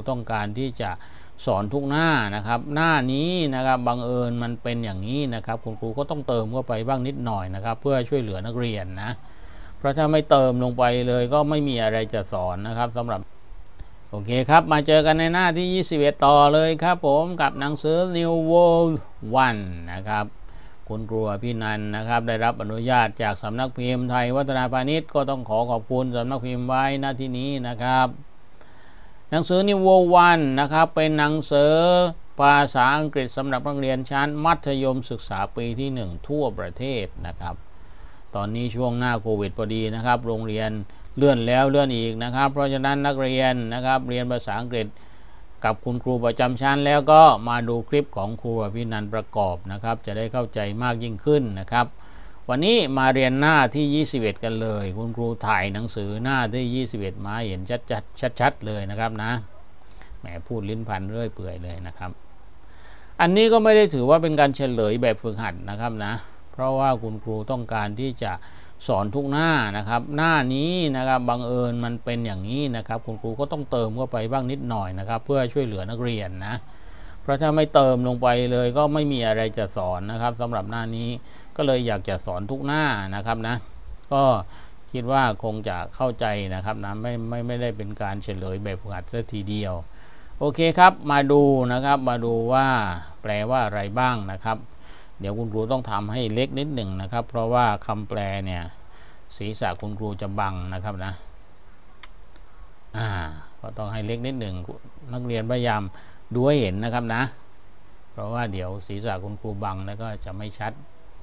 ต้องการที่จะสอนทุกหน้านะครับหน้านี้นะครับบังเอิญมันเป็นอย่างนี้นะครับคุณครูก็ต้องเติมเข้าไปบ้างนิดหน่อยนะครับเพื่อช่วยเหลือนักเรียนนะเพราะถ้าไม่เติมลงไปเลยก็ไม่มีอะไรจะสอนนะครับสำหรับโอเคครับมาเจอกันในหน้าที่21ต่อเลยครับผมกับหนังสือ New World 1นะครับคุณครูพี่นันนะครับได้รับอนุญาตจากสำนักพิมพ์ไทยวัฒนาพาณิชย์ก็ต้องขอบคุณสำนักพิมพ์ไว้ณที่นี้นะครับหนังสือ New World 1นะครับเป็นหนังสือภาษาอังกฤษสำหรับนักเรียนชั้นมัธยมศึกษาปีที่1ทั่วประเทศนะครับตอนนี้ช่วงหน้าโควิดพอดีนะครับโรงเรียนเลื่อนแล้วเลื่อนอีกนะครับเพราะฉะนั้นนักเรียนนะครับเรียนภาษาอังกฤษกับคุณครูประจำชั้นแล้วก็มาดูคลิปของครูพี่นันประกอบนะครับจะได้เข้าใจมากยิ่งขึ้นนะครับวันนี้มาเรียนหน้าที่21กันเลยคุณครูถ่ายหนังสือหน้าที่21มาเห็นชัดเลยนะครับนะแหมพูดลิ้นพันเรื่อยเปื่อยเลยนะครับอันนี้ก็ไม่ได้ถือว่าเป็นการเฉลยแบบฝึกหัดนะครับนะเพราะว่าคุณครูต้องการที่จะสอนทุกหน้านะครับหน้านี้นะครับบังเอิญมันเป็นอย่างนี้นะครับคุณครูก็ต้องเติมเข้าไปบ้างนิดหน่อยนะครับเพื่อช่วยเหลือนักเรียนนะเพราะถ้าไม่เติมลงไปเลยก็ไม่มีอะไรจะสอนนะครับสำหรับหน้านี้ก็เลยอยากจะสอนทุกหน้านะครับนะก็คิดว่าคงจะเข้าใจนะครับนะไม่ได้เป็นการเฉลยแบบฝึกหัดซะทีเดียวโอเคครับมาดูนะครับมาดูว่าแปลว่าอะไรบ้างนะครับเดี๋ยวคุณครูต้องทำให้เล็กนิดหนึ่งนะครับเพราะว่าคำแปลเนี่ยศีรษะคุณครูจะบังนะครับนะก็ต้องให้เล็กนิดหนึ่งนักเรียนพยายามดูให้เห็นนะครับนะเพราะว่าเดี๋ยวศีรษะคุณครูบังแล้วก็จะไม่ชัด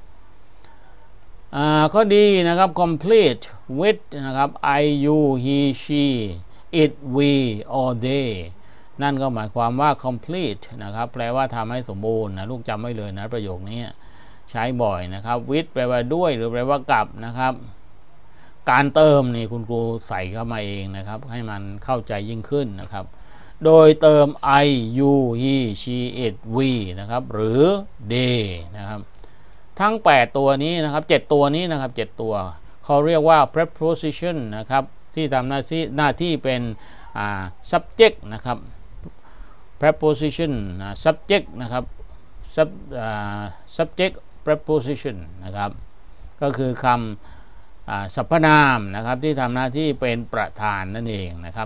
ข้อดีนะครับ complete with นะครับ I you he she it we or they นั่นก็หมายความว่า complete นะครับแปลว่าทำให้สมบูรณ์นะลูกจำไว้เลยนะประโยคนี้ใช้บ่อยนะครับ with แปลว่าด้วยหรือแปลว่ากับนะครับการเติมนี่คุณครูใส่เข้ามาเองนะครับให้มันเข้าใจยิ่งขึ้นนะครับโดยเติม I you he she it we นะครับหรือ they นะครับทั้ง8ตัวนี้นะครับ7ตัวนี้นะครับ7ตัวเขาเรียกว่า preposition นะครับที่ทำหน้าที่เป็น subject นะครับ preposition subject นะครับ subject preposition นะครับก็คือคำสรรพนามนะครับที่ทำหน้าที่เป็นประธานนั่นเองนะครับ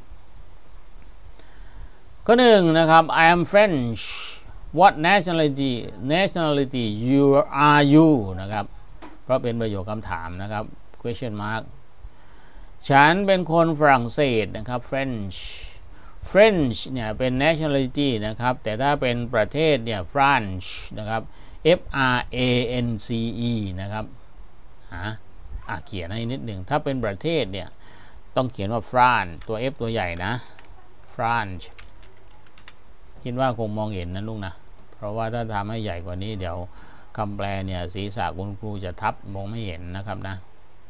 ข้อหนึ่งนะครับ I am French what nationality are you นะครับเพราะเป็นประโยคคำถามนะครับ question mark ฉันเป็นคนฝรั่งเศสนะครับ French เนี่ยเป็น nationality นะครับแต่ถ้าเป็นประเทศเนี่ย France นะครับ France นะครับเขียนให้นิดหนึ่งถ้าเป็นประเทศเนี่ยต้องเขียนว่า France ตัว F ตัวใหญ่นะ France คิดว่าคงมองเห็นนะลูกนะเพราะว่าถ้าทำให้ใหญ่กว่านี้เดี๋ยวคำแปลเนี่ยศีรษะคุณครูจะทับมองไม่เห็นนะครับนะ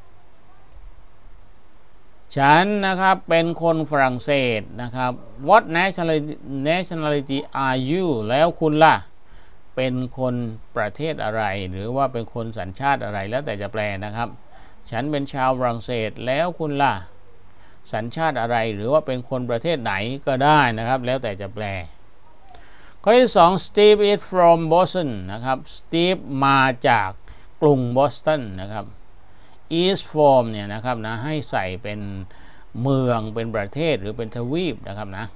ฉันนะครับเป็นคนฝรั่งเศสนะครับ What nationality are you แล้วคุณล่ะเป็นคนประเทศอะไรหรือว่าเป็นคนสัญชาติอะไรแล้วแต่จะแปลนะครับฉันเป็นชาวฝรั่งเศสแล้วคุณล่ะสัญชาติอะไรหรือว่าเป็นคนประเทศไหนก็ได้นะครับแล้วแต่จะแปลข้อที่2 Steve is from Boston นะครับ Steve มาจากกรุงบอสตันนะครับ is from เนี่ยนะครับนะให้ใส่เป็นเมืองเป็นประเทศหรือเป็นทวีปนะครับนะ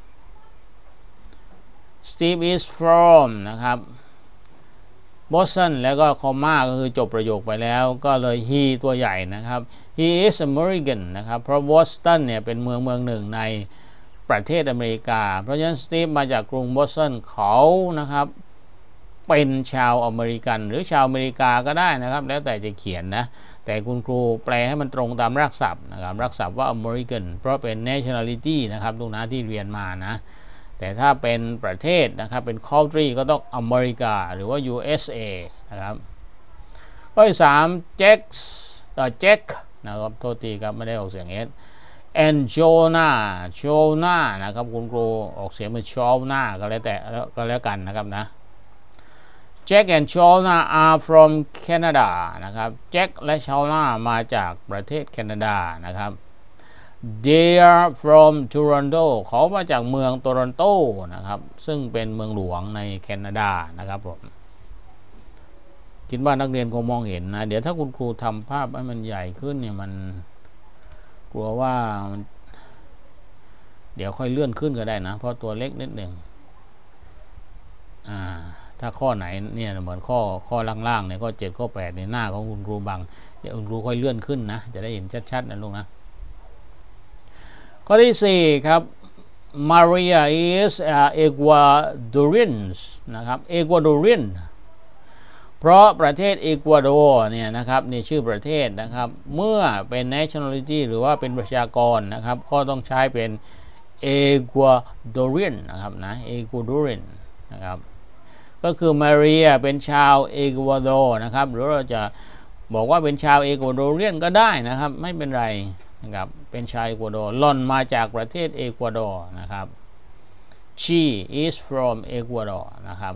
Steve is from นะครับBoston แล้วก็คอมมาก็คือจบประโยคไปแล้วก็เลย he ตัวใหญ่นะครับ he is American นะครับเพราะ Boston เนี่ยเป็นเมืองหนึ่งในประเทศอเมริกาเพราะฉะนั้นสตีฟมาจากกรุงบอสตันเขานะครับเป็นชาวอเมริกันหรือชาวอเมริกาก็ได้นะครับแล้วแต่จะเขียนนะแต่คุณครูแปลให้มันตรงตามรากศัพท์นะครับรากศัพท์ว่า American เพราะเป็น nationality นะครับลูกนะที่เรียนมานะแต่ถ้าเป็นประเทศนะครับเป็น country ก็ต้องอเมริกาหรือว่า USA นะครับข้อที่3 Jack นะครับโทษทีครับไม่ได้ออกเสียง S and Jonah นะครับคุณครูออกเสียงเป็น Jonah ก็แล้วกันนะครับนะ Jack and Jonah are from Canada นะครับ Jack และ Jonah มาจากประเทศแคนาดานะครับ they are from Toronto เขามาจากเมืองโตรอนโตนะครับซึ่งเป็นเมืองหลวงในแคนาดานะครับผมคิดว่านักเรียนคงมองเห็นนะเดี๋ยวถ้าคุณครูทำภาพให้มันใหญ่ขึ้นเนี่ยมันกลัวว่าเดี๋ยวค่อยเลื่อนขึ้นก็ได้นะเพราะตัวเล็กนิดหนึ่งถ้าข้อไหนเนี่ยเหมือนข้อล่างๆเนี่ยข้อ7ข้อ8ในหน้าของคุณครูบังเดี๋ยวคุณครูค่อยเลื่อนขึ้นนะจะได้เห็นชัดๆนะลูกนะข้อที่4ครับ Maria is Ecuadorian นะครับ Ecuadorian เพราะประเทศเอกวาดอร์เนี่ยนะครับนี่ชื่อประเทศนะครับเมื่อเป็น nationality หรือว่าเป็นประชากรนะครับก็ต้องใช้เป็น Ecuadorian นะครับนะ Ecuadorian นะครับก็คือมาเรียเป็นชาวเอกวาดอร์นะครับหรือเราจะบอกว่าเป็นชาวเอกวาดอเรียนก็ได้นะครับไม่เป็นไรนะครับเป็นชาวเอกวาดอร์หล่อนมาจากประเทศเอกวาดอร์นะครับ she is from Ecuador นะครับ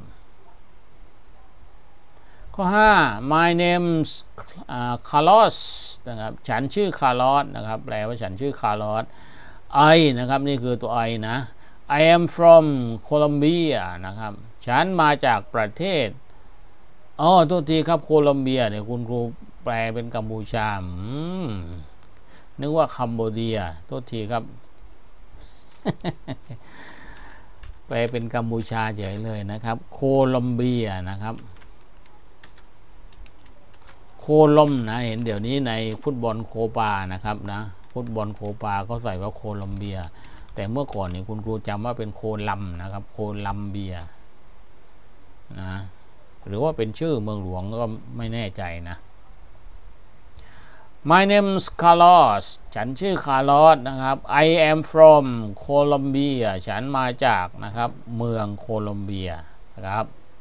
ข้อ5 my name's Carlos นะครับฉันชื่อคาร์ลอสนะครับแปลว่าฉันชื่อคาร์ลอส I นะครับนี่คือตัว I นะ I am from Colombia นะครับฉันมาจากประเทศโทษทีครับโคลอมเบียเนี่ยคุณครูแปลเป็นกัมพูชานึกว่าคัมโบเดียโทษทีครับ แปลเป็นกัมพูชาเฉยเลยนะครับโคลอมเบียนะครับโคลอมนะเห็นเดี๋ยวนี้ในฟุตบอลโคปานะครับนะฟุตบอลโคปาก็ใส่ว่าโคลอมเบียแต่เมื่อก่อนนี่คุณครูจำว่าเป็นโคลัมนะครับโคลัมเบียนะหรือว่าเป็นชื่อเมืองหลวงก็ไม่แน่ใจนะ My name's Carlos ฉันชื่อคาร์ลอสนะครับ I am from Colombia ฉันมาจากนะครับเมืองโคลอมเบียนะครับ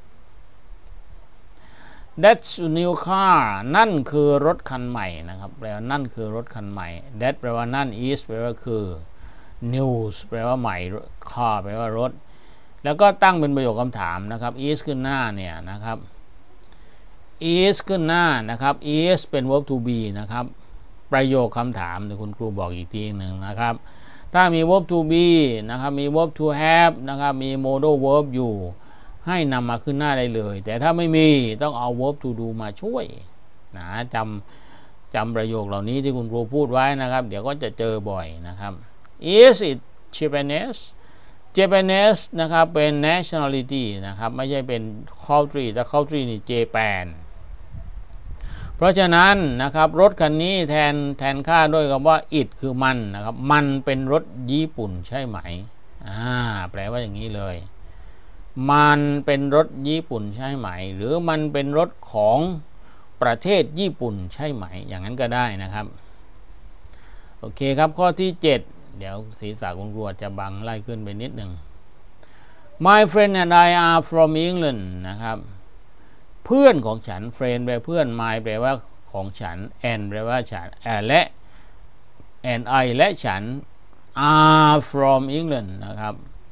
That's a new car นั่นคือรถคันใหม่นะครับแปลว่านั่นคือรถคันใหม่ That แปลว่านั่น is แปลว่าคือ news แปลว่าใหม่ car แปลว่ารถแล้วก็ตั้งเป็นประโยคคำถามนะครับ is ขึ้นหน้าเนี่ยนะครับ is ขึ้นหน้านะครับ is เป็น verb to be นะครับประโยคคำถามเดี๋ยวคุณครูบอกอีกทีหนึ่งนะครับถ้ามี verb to be นะครับมี verb to have นะครับมี modal verb อยู่ให้นำมาขึ้นหน้าได้เลยแต่ถ้าไม่มีต้องเอา verb to do มาช่วยนะจำประโยคเหล่านี้ที่คุณครูพูดไว้นะครับเดี๋ยวก็จะเจอบ่อยนะครับ is it Japanese นะครับเป็น nationality นะครับไม่ใช่เป็น country แต่ country นี่ Japan เพราะฉะนั้นนะครับรถคันนี้แทนค่าด้วยคำว่า it คือมันนะครับมันเป็นรถญี่ปุ่นใช่ไหมแปลว่าอย่างนี้เลยมันเป็นรถญี่ปุ่นใช่ไหมหรือมันเป็นรถของประเทศญี่ปุ่นใช่ไหมอย่างนั้นก็ได้นะครับโอเคครับข้อที่7เดี๋ยวศีรษะคุณครูจะบังไล่ขึ้นไปนิดหนึ่ง My friend and I are from England นะครับเพื่อนของฉัน friend แปลเพื่อน my แปลว่าของฉัน and แปลว่าฉันและ and I และฉัน are from England นะครับ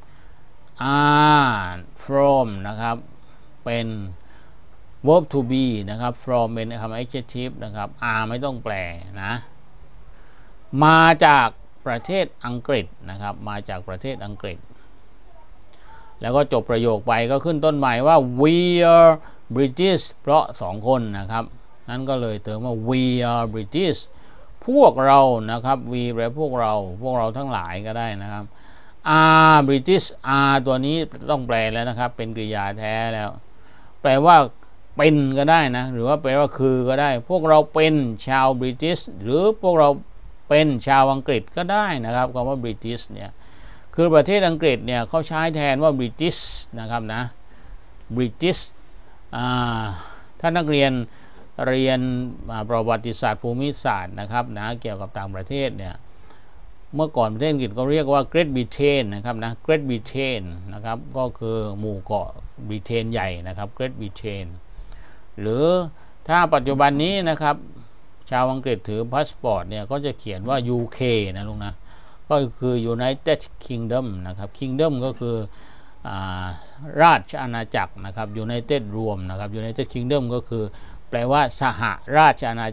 are from นะครับเป็น verb to be นะครับ from เป็นคำ adjective นะครับ are ไม่ต้องแปลนะมาจากประเทศอังกฤษนะครับมาจากประเทศอังกฤษแล้วก็จบประโยคไปก็ขึ้นต้นใหม่ว่า we are British เพราะ2คนนะครับนั้นก็เลยเติมว่า we are British พวกเรานะครับ we แปลพวกเราทั้งหลายก็ได้นะครับ are British are ตัวนี้ต้องแปลแล้วนะครับเป็นกริยาแท้แล้วแปลว่าเป็นก็ได้นะหรือว่าแปลว่าคือก็ได้พวกเราเป็นชาว British หรือพวกเราเป็นชาวอังกฤษก็ได้นะครับคำว่า British เนี่ยคือประเทศอังกฤษเนี่ยเขาใช้แทนว่า British นะครับนะ British ถ้านักเรียนประวัติศาสตร์ภูมิศาสตร์นะครับนะเกี่ยวกับต่างประเทศเนี่ยเมื่อก่อนประเทศอังกฤษก็เรียกว่า Great Britain นะครับนะ Great Britain นะครับก็คือหมู่เกาะบริเตนใหญ่นะครับ Great Britain หรือถ้าปัจจุบันนี้นะครับชาวอังกฤษถือพาสปอร์ตเนี่ยก็จะเขียนว่า UK นะลุงนะก็คือ United Kingdom นะครับ Kingdom ก็คือราชอาณาจักรนะครับ United รวมนะครับ United Kingdom ก็คือแปลว่าสหราชอาณาจักร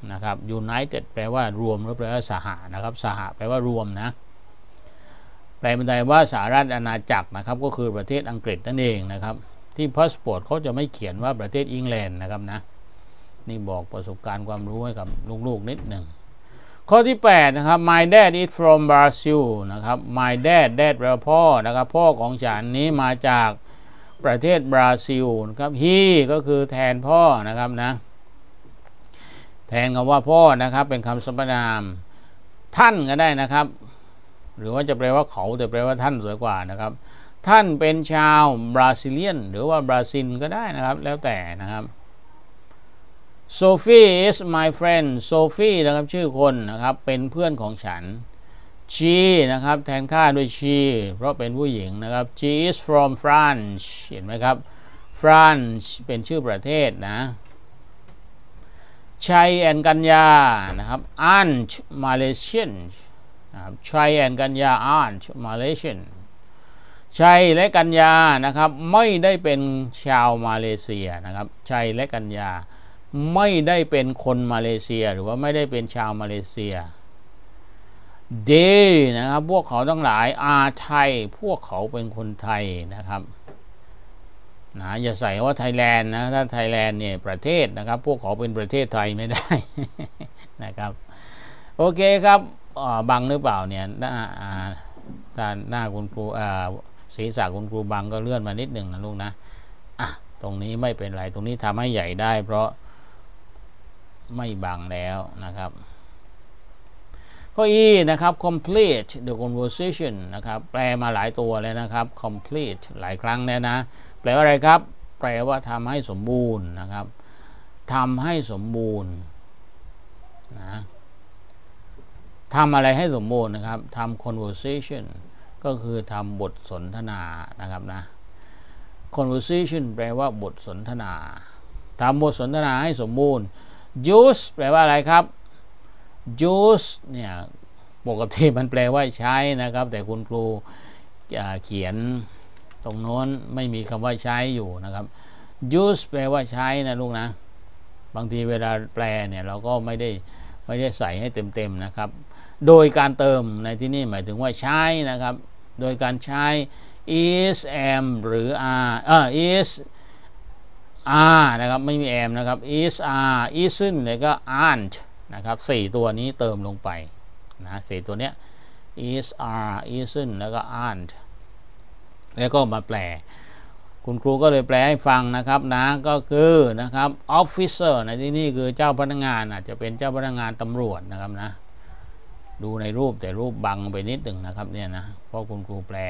นะครับ United แปลว่ารวมหรือแปลว่าสหนะครับสหแปลว่ารวมนะแปลเป็นไทยว่าสหราชอาณาจักรนะครับก็คือประเทศอังกฤษนั่นเองนะครับที่พาสปอร์ตเขาจะไม่เขียนว่าประเทศอังกฤษนะครับนะนี่บอกประสบการณ์ความรู้ให้กับลูกๆนิดหนึ่งข้อที่8นะครับ my dad is from Brazil นะครับ my dad แปลว่าพ่อนะครับพ่อของฉันนี้มาจากประเทศบราซิลนะครับ he ก็คือแทนพ่อนะครับนะแทนคำว่าพ่อนะครับเป็นคำสรรพนามท่านก็ได้นะครับหรือว่าจะแปลว่าเขาแต่แปลว่าท่านสวยกว่านะครับท่านเป็นชาวบราซิเลียนหรือว่าบราซิลก็ได้นะครับแล้วแต่นะครับ Sophie is my friend Sophie นะครับชื่อคนนะครับเป็นเพื่อนของฉัน she นะครับแทนค่าด้วย she เพราะเป็นผู้หญิงนะครับ she is from France เห็นไหมครับ France เป็นชื่อประเทศนะชัยแอนกัญญานะครับ aunt Malaysian นะครับชัยแอนกัญญา aunt Malaysian ชัยและกัญญานะครับไม่ได้เป็นชาวมาเลเซียนะครับชัยและกัญญาไม่ได้เป็นคนมาเลเซียหรือว่าไม่ได้เป็นชาวมาเลเซีย they นะครับพวกเขาทั้งหลาย are Thai พวกเขาเป็นคนไทยนะครับนะอย่าใส่ว่าไทยแลนด์นะถ้าไทยแลนด์เนี่ยประเทศนะครับพวกเขาเป็นประเทศไทยไม่ได้ นะครับโอเคครับบังหรือเปล่าเนี่ยหน้าคุณครูศีรษะคุณครูบังก็เลื่อนมานิดหนึ่งนะลูกนะตรงนี้ไม่เป็นไรตรงนี้ทำให้ใหญ่ได้เพราะไม่บังแล้วนะครับข้อ E นะครับ complete the conversation นะครับแปลมาหลายตัวเลยนะครับ complete หลายครั้งแล้วนะแปลว่าอะไรครับแปลว่าทำให้สมบูรณ์นะครับทำให้สมบูรณ์นะทำอะไรให้สมบูรณ์นะครับทำ conversation ก็คือทำบทสนทนานะครับนะ conversation แปลว่าบทสนทนาทำบทสนทนาให้สมบูรณ์ use แปลว่าอะไรครับ use เนี่ยปกติมันแปลว่าใช้นะครับแต่คุณครูเขียนตรงโน้นไม่มีคำว่าใช้อยู่นะครับ use แปลว่าใช้นะลูกนะบางทีเวลาแปลเนี่ยเราก็ไม่ได้ใส่ให้เต็มๆนะครับโดยการเติมในที่นี่หมายถึงว่าใช้นะครับโดยการใช้ is am หรือ are is are นะครับไม่มี am นะครับ is are isn't แล้วก็ aren't นะครับ4ตัวนี้เติมลงไปนะ4ตัวเนี้ย is are isn't แล้วก็ aren't แล้วก็มาแปลคุณครูก็เลยแปลให้ฟังนะครับนะก็คือนะครับ officer ในที่นี่คือเจ้าพนักงานอาจจะเป็นเจ้าพนักงานตำรวจนะครับนะดูในรูปแต่รูปบังไปนิดหนึ่งนะครับเนี่ยนะเพราะคุณครูแปล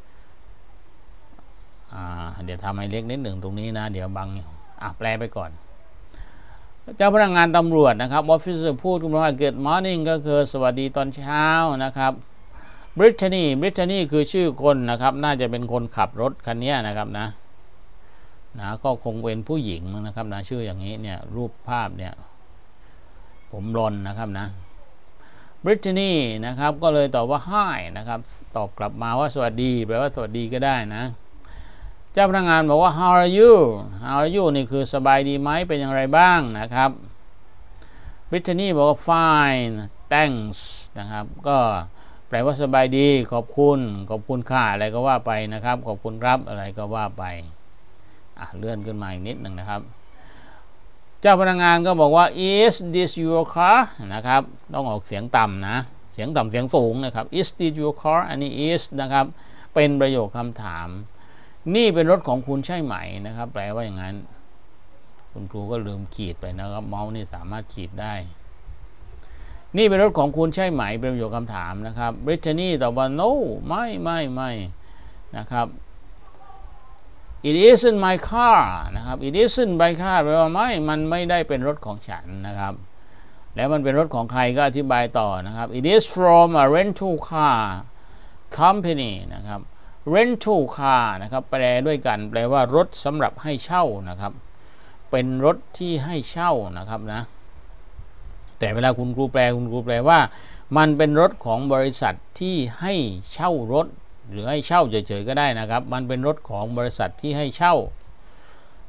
เดี๋ยวทำให้เล็กนิดหนึ่งตรงนี้นะเดี๋ยวบังแปลไปก่อนเจ้าพนักงานตำรวจนะครับ officer พูดขึ้นมาว่า good morning ก็คือสวัสดีตอนเช้านะครับBrittany คือชื่อคนนะครับน่าจะเป็นคนขับรถคันนี้นะครับนะก็คงเป็นผู้หญิงนะครับนะชื่ออย่างนี้เนี่ยรูปภาพเนี่ยผมรอนนะครับนะ Brittany นะครับก็เลยตอบว่า hi นะครับตอบกลับมาว่าสวัสดีแปลว่าสวัสดีก็ได้นะเจ้าพนักงานบอกว่า how are you นี่คือสบายดีไหมเป็นอย่างไรบ้างนะครับ Brittany บอกว่า fine thanks นะครับก็แปลว่าสบายดีขอบคุณค่ะอะไรก็ว่าไปนะครับขอบคุณครับอะไรก็ว่าไปเลื่อนขึ้นมาอีกนิดหนึ่งนะครับเจ้าพนักงานก็บอกว่า is this your car นะครับต้องออกเสียงต่ำนะเสียงต่ำเสียงสูงนะครับ is this your car อันนี้ is นะครับเป็นประโยคคำถามนี่เป็นรถของคุณใช่ไหมนะครับแปลว่าอย่างนั้นคุณครูก็ลืมขีดไปนะครับเมาส์นี่สามารถขีดได้นี่เป็นรถของคุณใช่ไหมเป็นประโยคคำถามนะครับ Brittany ตอบว่า no ไม่นะครับ it isn't my car นะครับ it isn't my car แปลว่ามันไม่ได้เป็นรถของฉันนะครับแล้วมันเป็นรถของใครก็อธิบายต่อนะครับ it is from a rental car company นะครับ rental car นะครับแปลด้วยกันแปลว่ารถสำหรับให้เช่านะครับเป็นรถที่ให้เช่านะครับนะแต่เวลาคุณครูแปลว่ามันเป็นรถของบริษัทที่ให้เช่ารถหรือให้เช่าเฉยๆก็ได้นะครับมันเป็นรถของบริษัทที่ให้เช่า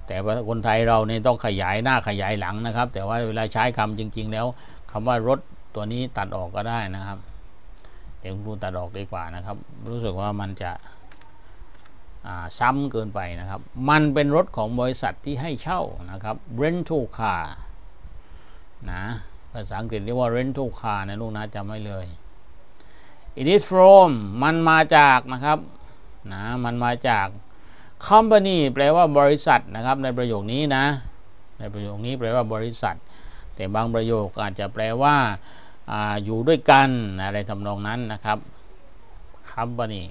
แต่ว่าคนไทยเราเนี่ยต้องขยายหน้าขยายหลังนะครับแต่ว่าเวลาใช้คำจริงๆแล้วคำว่ารถตัวนี้ตัดออกก็ได้นะครับเดี๋ยวคุณครูตัดออกดีกว่านะครับรู้สึกว่ามันจะซ้ำเกินไปนะครับมันเป็นรถของบริษัทที่ให้เช่านะครับ rental car นะภาษาอังกฤษเรียกว่า rental car นะลูกนะจำไว้เลย it is from มันมาจากนะครับนะมันมาจาก company แปลว่าบริษัทนะครับในประโยคนี้นะในประโยคนี้แปลว่าบริษัทแต่บางประโยคอาจจะแปลว่าอยู่ด้วยกันอะไรทำนองนั้นนะครับ company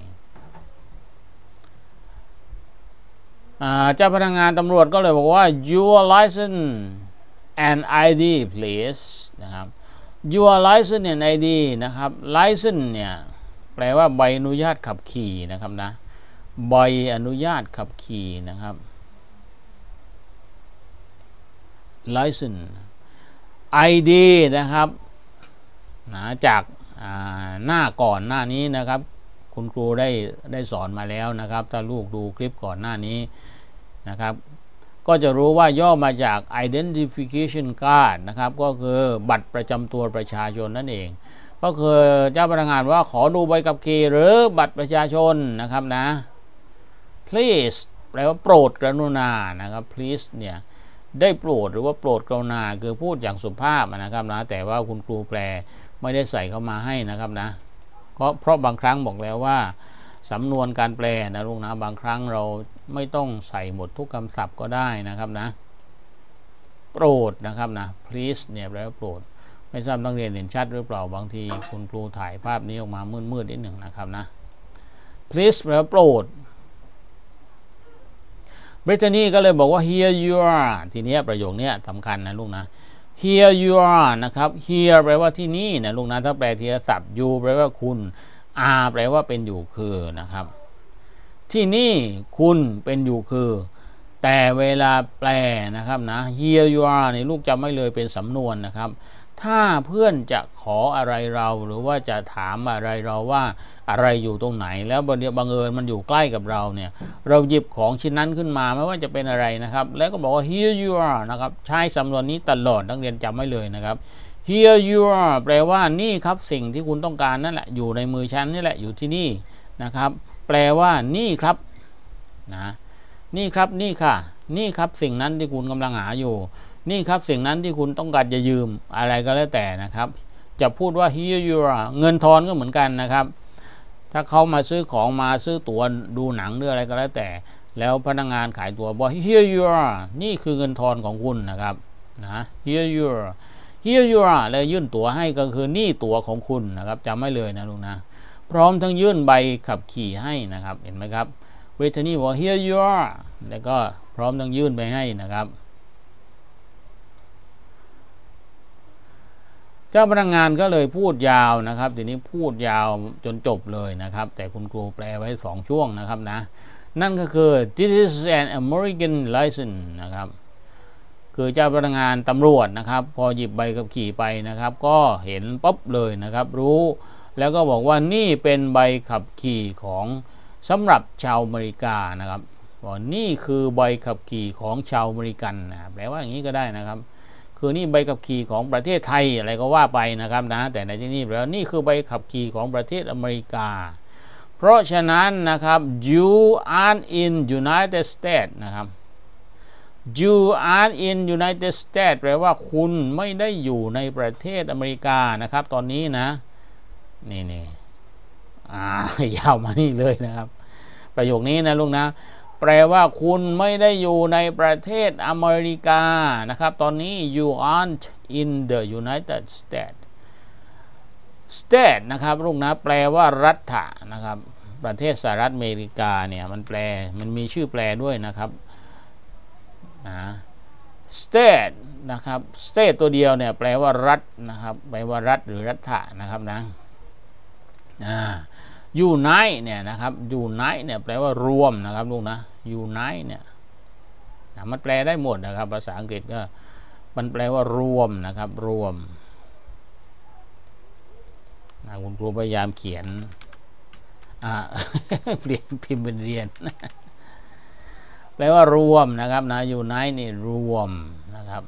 เจ้าพนักงานตำรวจก็เลยบอกว่า your license and ID please นะครับ your license and ID นะครับ license เนี่ยแปลว่าใบอนุญาตขับขี่นะครับนะใบอนุญาตขับขี่นะครับ license ID นะครับนะจากหน้าก่อนหน้านี้นะครับคุณครูได้สอนมาแล้วนะครับถ้าลูกดูคลิปก่อนหน้านี้นะครับก็จะรู้ว่าย่อมาจาก identification card นะครับก็คือบัตรประจำตัวประชาชนนั่นเองก็คือเจ้าพนักงานว่าขอดูใบขับขี่หรือบัตรประชาชนนะครับนะ please แปลว่าโปรดกรุณานะครับ please เนี่ยได้โปรดหรือว่าโปรดกรุณาคือพูดอย่างสุภาพนะครับนะแต่ว่าคุณครูแปลไม่ได้ใส่เข้ามาให้นะครับนะเพราะบางครั้งบอกแล้วว่าสำนวนการแปลนะลูกนะบางครั้งเราไม่ต้องใส่หมดทุกคำศัพท์ก็ได้นะครับนะโปรดนะครับนะ please เนี่ยแปลว่าโปรดไม่ทราบนักเรียนเห็นชัดหรือเปล่าบางทีคุณครูถ่ายภาพนี้ออกมามืดๆนิดหนึ่งนะครับนะ please แปลว่าโปรดBrittany ก็เลยบอกว่า here you are ทีนี้ประโยคนี้สำคัญนะลูกนะ here you are นะครับ here แปลว่าที่นี่นะลูกนะถ้าแปลทีละศัพท์ you แปลว่าคุณ are แปลว่าเป็นอยู่คือนะครับที่นี่คุณเป็นอยู่คือแต่เวลาแปลนะครับนะ here you are นี่ลูกจำไม่เลยเป็นสำนวนนะครับถ้าเพื่อนจะขออะไรเราหรือว่าจะถามอะไรเราว่าอะไรอยู่ตรงไหนแล้วบังเอิญมันอยู่ใกล้กับเราเนี่ยเราหยิบของชิ้นนั้นขึ้นมาไม่ว่าจะเป็นอะไรนะครับแล้วก็บอกว่า here you are นะครับใช้สำนวนนี้ตลอดนักเรียนจำไว้เลยนะครับ here you are แปลว่านี่ครับสิ่งที่คุณต้องการนั่นแหละอยู่ในมือฉันนี่แหละอยู่ที่นี่นะครับแปลว่านี่ครับนะนี่ครับนี่ค่ะนี่ครับสิ่งนั้นที่คุณกำลังหาอยู่นี่ครับสิ่งนั้นที่คุณต้องการจะยืมอะไรก็แล้วแต่นะครับจะพูดว่า here you are เงินทอนก็เหมือนกันนะครับถ้าเขามาซื้อของมาซื้อตั๋วดูหนังหรืออะไรก็แล้วแต่แล้วพนักงานขายตั๋วบอก here you are นี่คือเงินทอนของคุณนะครับนะ here you are here you are แล้วยื่นตั๋วให้ก็คือนี่ตั๋วของคุณนะครับจำไม่เลยนะลุงนะพร้อมทั้งยื่นใบขับขี่ให้นะครับเห็นไหมครับเวทนี่บอก here you are แล้วก็พร้อมทั้งยื่นไปให้นะครับเจ้าพนักงานก็เลยพูดยาวนะครับทีนี้พูดยาวจนจบเลยนะครับแต่คุณครูแปลไว้2ช่วงนะครับนะนั่นก็คือ this is an American license นะครับคือเจ้าพนักงานตำรวจนะครับพอหยิบใบขับขี่ไปนะครับก็เห็นปั๊บเลยนะครับรู้แล้วก็บอกว่านี่เป็นใบขับขี่ของสำหรับชาวอเมริกานะครับบอกนี่คือใบขับขี่ของชาวอเมริกันนะแปลว่าอย่างนี้ก็ได้นะครับคือนี่ใบขับขี่ของประเทศไทยอะไรก็ว่าไปนะครับนะแต่ในที่นี้แล้วนี่คือใบขับขี่ของประเทศอเมริกาเพราะฉะนั้นนะครับ you aren't in United States นะครับ you aren't in United States แปลว่าคุณไม่ได้อยู่ในประเทศอเมริกานะครับตอนนี้นะนี่ยาวมานี่เลยนะครับประโยคนี้นะลุงนะแปลว่าคุณไม่ได้อยู่ในประเทศอเมริกานะครับตอนนี้ you aren't in the United States state นะครับลุงนะแปลว่ารัฐะนะครับประเทศสหรัฐอเมริกาเนี่ยมันมีชื่อแปลด้วยนะครับstate นะครับ state ตัวเดียวเนี่ยแปลว่ารัฐนะครับแปลว่ารัฐหรือรัฐะนะครับนะunite เนี่ยนะครับ unite เนี่ยแปลว่ารวมนะครับลูกนะ unite เนี่ยมันแปลได้หมดนะครับภาษาอังกฤษก็มันแปลว่ารวมนะครับรวมคุณครูพยายามเขียนเปลี่ยนพิมพ์เป็นเรียนแปลว่ารวมนะครับนะ unite นี่รวมนะครับ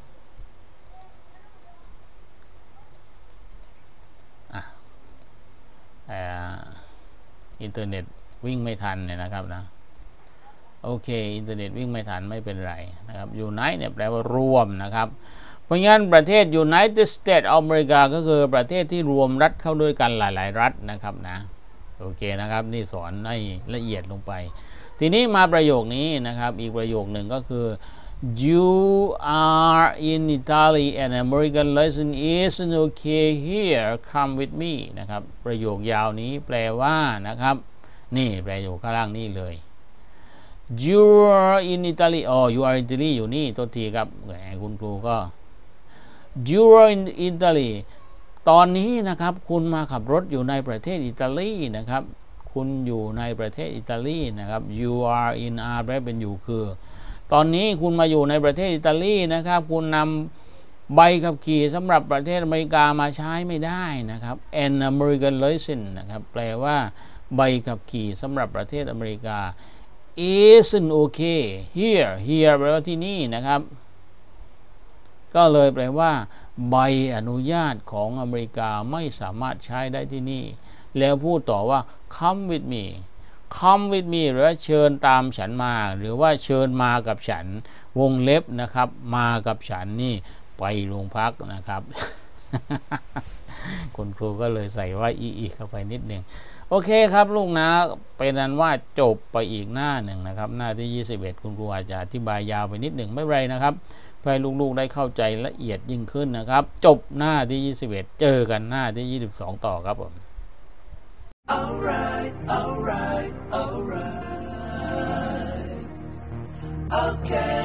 อินเทอร์เน็ตวิ่งไม่ทันเนี่ยนะครับนะโอเคอินเทอร์เน็ตวิ่งไม่ทันไม่เป็นไรนะครับ unite เนี่ยแปลว่ารวมนะครับเพราะงั้นประเทศ United States of America ก็คือประเทศที่รวมรัฐเข้าด้วยกันหลายๆรัฐนะครับนะโอเคนะครับนี่สอนให้ละเอียดลงไปทีนี้มาประโยคนี้นะครับอีกประโยคหนึ่งก็คือ You are in Italy and American lesson isn't okay here come with me นะครับประโยคยาวนี้แปลว่านะครับนี่ประโยคข้างล่างนี่เลย You are in Italy you are in Italy อยู่นี่ตัวทีครับแหมคุณครูก็ You are in Italy ตอนนี้นะครับคุณมาขับรถอยู่ในประเทศอิตาลีนะครับคุณอยู่ในประเทศอิตาลีนะครับ You are in แปลเป็นอยู่คือตอนนี้คุณมาอยู่ในประเทศอิตาลีนะครับคุณนำใบขับขี่สำหรับประเทศอเมริกามาใช้ไม่ได้นะครับ An American license นะครับแปลว่าใบขับขี่สำหรับประเทศอเมริกา isn't okay here แปลว่าที่นี่นะครับก็เลยแปลว่าใบอนุญาตของอเมริกาไม่สามารถใช้ได้ที่นี่แล้วพูดต่อว่า come with me หรือว่าเชิญตามฉันมาหรือว่าเชิญมากับฉันวงเล็บนะครับมากับฉันนี่ไปโรงพักนะครับ คุณครูก็เลยใส่ว่าอีเข้าไปนิดหนึ่งโอเคครับลูกนะเป็นนั้นว่าจบไปอีกหน้าหนึ่งนะครับหน้าที่21คุณครูอาจจะอธิบายยาวไปนิดหนึ่งไม่เป็นไรนะครับเพื่อให้ลูกๆได้เข้าใจละเอียดยิ่งขึ้นนะครับจบหน้าที่21เจอกันหน้าที่22ต่อครับผม Alright, okay.